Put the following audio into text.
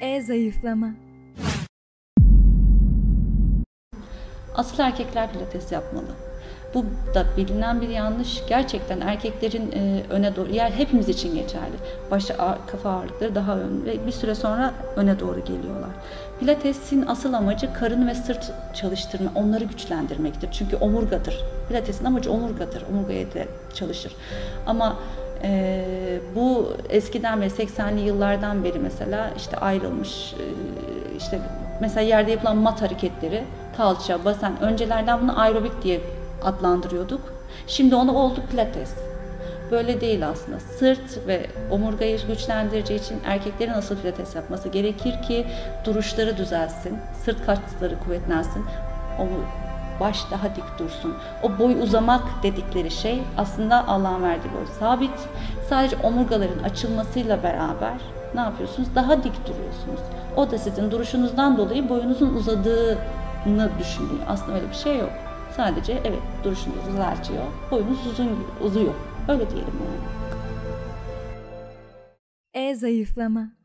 Zayıflama. Asıl erkekler pilates yapmalı. Bu da bilinen bir yanlış. Gerçekten erkeklerin öne doğru, yani hepimiz için geçerli. Kafa ağırlıkları daha ön ve bir süre sonra öne doğru geliyorlar. Pilatesin asıl amacı karın ve sırt çalıştırma, onları güçlendirmektir. Çünkü omurgadır. Pilatesin amacı omurgadır. Omurgaya da çalışır. Ama bu eskiden beri 80'li yıllardan beri mesela işte ayrılmış, işte mesela yerde yapılan mat hareketleri, kalça, basen, öncelerden bunu aerobik diye adlandırıyorduk. Şimdi onu oldu pilates. Böyle değil aslında. Sırt ve omurgayı güçlendireceği için erkeklerin asıl pilates yapması gerekir ki duruşları düzelsin, sırt kasları kuvvetlensin, baş daha dik dursun. O boy uzamak dedikleri şey aslında Allah'ın verdiği boy sabit. Sadece omurgaların açılmasıyla beraber ne yapıyorsunuz? Daha dik duruyorsunuz. O da sizin duruşunuzdan dolayı boyunuzun uzadığını düşünün. Aslında öyle bir şey yok. Sadece evet duruşunuz uzatıyor, boyunuz uzuyor. Öyle diyelim yani. Zayıflama.